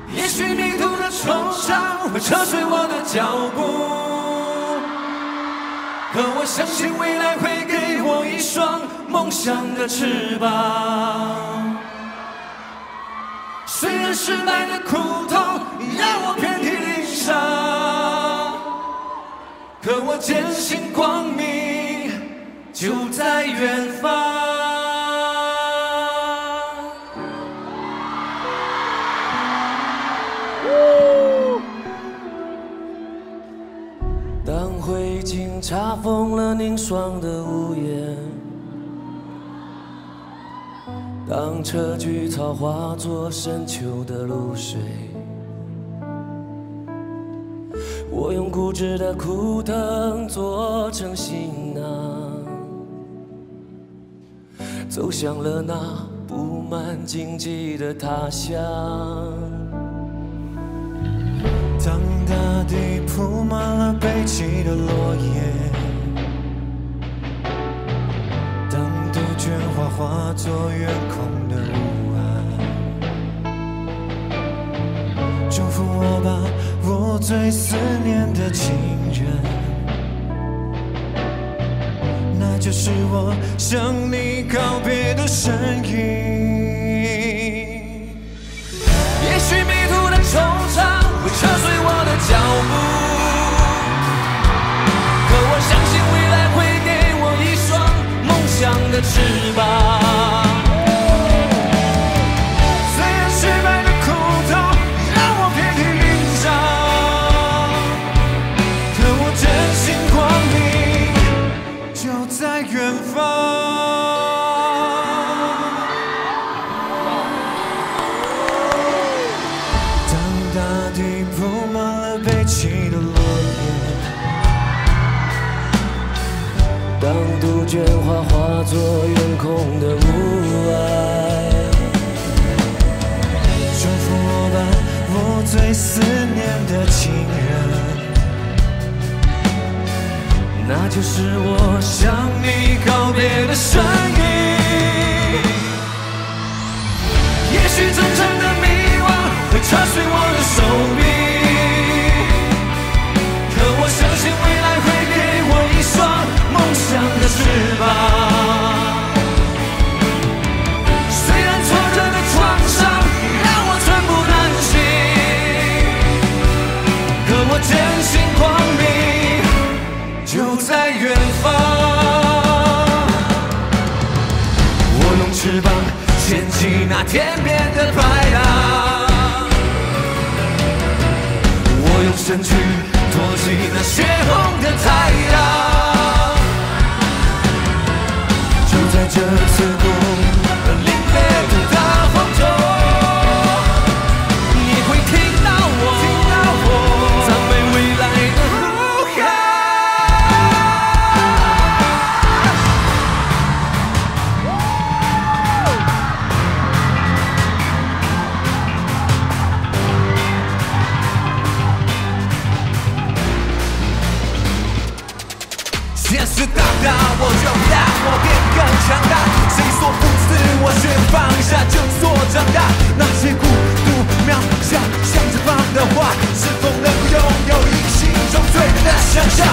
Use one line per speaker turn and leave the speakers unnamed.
也许迷途的惆怅会扯碎我的脚步，可我相信未来会给我一双梦想的翅膀。虽然失败的苦痛让我遍体鳞伤，可我坚信光明就在远方。当灰烬查封了凝霜的屋檐，当车菊草化作深秋的露水，我用固执的枯藤做成行囊，走向了那布满荆棘的他乡。
当大地铺满了悲泣的落叶，当杜鹃花化作远空的雾霭，祝福我吧，我最思念的情人，那就是我向你告别的身影。
也许迷途的惆怅会扯碎我的脚步，可我相信未来会给我一双梦想的翅膀。
虽然失败的苦痛让我遍体鳞伤，可我真心光明就在远方。大地铺满了悲泣的落叶，
当杜鹃花化作远空的雾霭，
祝福我吧，我最思念的情人，
那就是我向你告别的身影。也许真正的迷惘会扯碎我的手臂，可我相信未来会给我一双梦想的翅膀。虽然挫折的创伤让我寸步难行，可我坚信光明就在远方。我用翅膀牵起那天边的白浪，我用身躯托起那血红的太阳。就在这刺骨凛冽的大风中，你会听到我赞美未来的呼喊。现实大大，我就让我变更强大。谁说不是我学放下就做长大？那些孤独渺小像着放的花，是否能拥有一心中最美的想象？